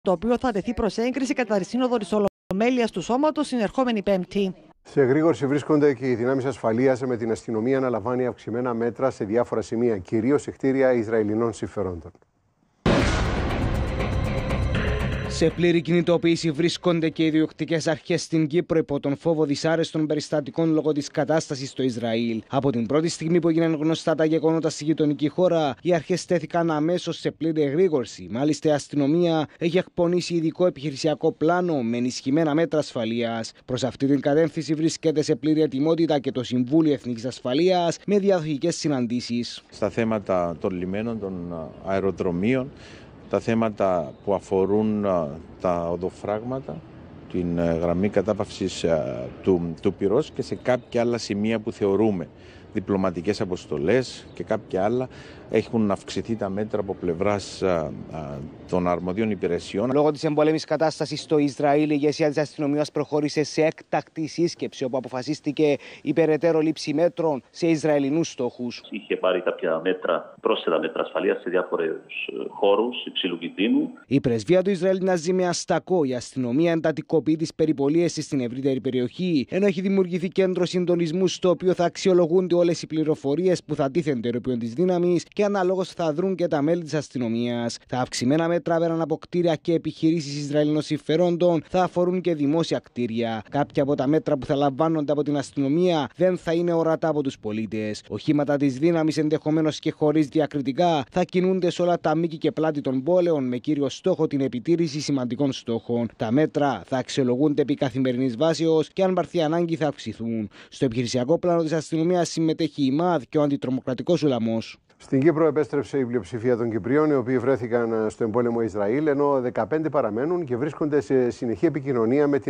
το οποίο θα τεθεί προς έγκριση κατά τη Σύνοδο της Ολομέλειας του Σώματος την ερχόμενη Πέμπτη. Σε εγρήγορση βρίσκονται και οι δυνάμεις ασφαλείας, με την αστυνομία να λαμβάνει αυξημένα μέτρα σε διάφορα σημεία, κυρίως σε κτίρια Ισραηλινών συμφερόντων. Σε πλήρη κινητοποίηση βρίσκονται και οι διοκτικές αρχές στην Κύπρο υπό τον φόβο δυσάρεστων περιστατικών λόγω της κατάστασης στο Ισραήλ. Από την πρώτη στιγμή που έγιναν γνωστά τα γεγονότα στη γειτονική χώρα, οι αρχές στέθηκαν αμέσως σε πλήρη εγρήγορση. Μάλιστα, η αστυνομία έχει εκπονήσει ειδικό επιχειρησιακό πλάνο με ενισχυμένα μέτρα ασφαλείας. Προς αυτή την κατεύθυνση βρίσκεται σε πλήρη ετοιμότητα και το Συμβούλιο Εθνικής Ασφαλείας με διαδοχικές συναντήσεις. Στα θέματα των λιμένων, των αεροδρομίων, τα θέματα που αφορούν τα οδοφράγματα, την γραμμή κατάπαυσης του πυρός και σε κάποια άλλα σημεία που θεωρούμε διπλωματικές αποστολές και κάποια άλλα, έχουν αυξηθεί τα μέτρα από πλευράς των αρμοδίων υπηρεσιών. Λόγω της εμπολέμης κατάστασης στο Ισραήλ, η ηγεσία της αστυνομίας προχώρησε σε έκτακτη σύσκεψη, όπου αποφασίστηκε η περαιτέρω λήψη μέτρων σε Ισραηλινούς στόχους. Είχε πάρει κάποια μέτρα, πρόσθετα μέτρα ασφαλείας σε διάφορους χώρους υψηλού κινδύνου. Η πρεσβεία του Ισραήλ μοιάζει με αστακό. Η αστυνομία εντατικοποιεί τις περιπολίες στην ευρύτερη περιοχή, ενώ έχει δημιουργηθεί κέντρο συντονισμού, στο οποίο θα αξιολογούνται όλες οι πληροφορίες που θα τίθενται ενώπιον της δύναμης και αναλόγως θα δρουν και τα μέλη της αστυνομίας. Τα αυξημένα μέτρα πέραν από κτίρια και επιχειρήσεις Ισραηλινών συμφερόντων θα αφορούν και δημόσια κτίρια. Κάποια από τα μέτρα που θα λαμβάνονται από την αστυνομία δεν θα είναι ορατά από τους πολίτες. Οχήματα της δύναμης, ενδεχομένως και χωρίς διακριτικά, θα κινούνται σε όλα τα μήκη και πλάτη των πόλεων με κύριο στόχο την επιτήρηση σημαντικών στόχων. Τα μέτρα θα αξιολογούνται επί καθημερινής βάσεως και αν πάρθει ανάγκη θα αυξηθούν. Στο επιχειρησιακό πλάνο της αστυνομίας συμμετέχει η ΜΑΔ και ο αντιτρομοκρατικός ουλαμός. Στην Κύπρο επέστρεψε η πλειοψηφία των Κυπρίων, οι οποίοι βρέθηκαν στο εμπόλεμο Ισραήλ, ενώ 15 παραμένουν και βρίσκονται σε συνεχή επικοινωνία με την